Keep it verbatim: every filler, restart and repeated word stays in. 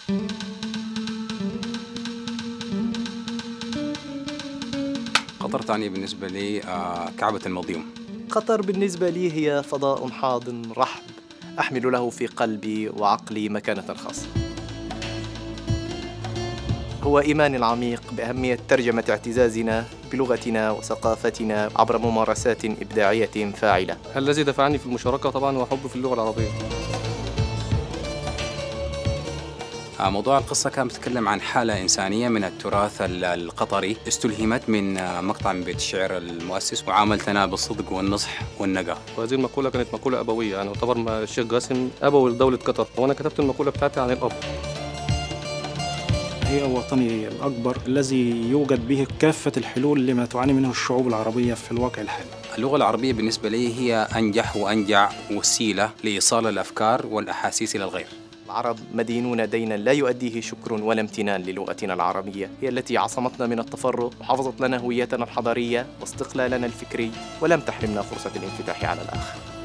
قطر تعني بالنسبة لي آه، كعبة المضيوم. قطر بالنسبة لي هي فضاء حاضن رحب، أحمل له في قلبي وعقلي مكانة خاصة. هو إيماني العميق بأهمية ترجمة اعتزازنا بلغتنا وثقافتنا عبر ممارسات إبداعية فاعلة. الذي دفعني في المشاركة طبعا هو حبي في اللغة العربية. آه، موضوع القصة كان بتتكلم عن حالة إنسانية من التراث ال- القطري، استلهمت من آه، مقطع من بيت الشعر المؤسس، وعاملتنا بالصدق والنصح والنقى. وهذه المقولة كانت مقولة أبوية، يعني يعتبر ما الشيخ جاسم أبوي لدولة قطر، وأنا كتبت المقولة بتاعتي عن الأب. هي وطني الأكبر الذي يوجد به كافة الحلول لما تعاني منه الشعوب العربية في الواقع الحالي. اللغة العربية بالنسبة لي هي أنجح وأنجع وسيلة لإيصال الأفكار والأحاسيس إلى الغير. العرب مدينون دينا لا يؤديه شكر ولا امتنان للغتنا العربية، هي التي عصمتنا من التفرق وحفظت لنا هويتنا الحضارية واستقلالنا الفكري، ولم تحرمنا فرصة الانفتاح على الآخر.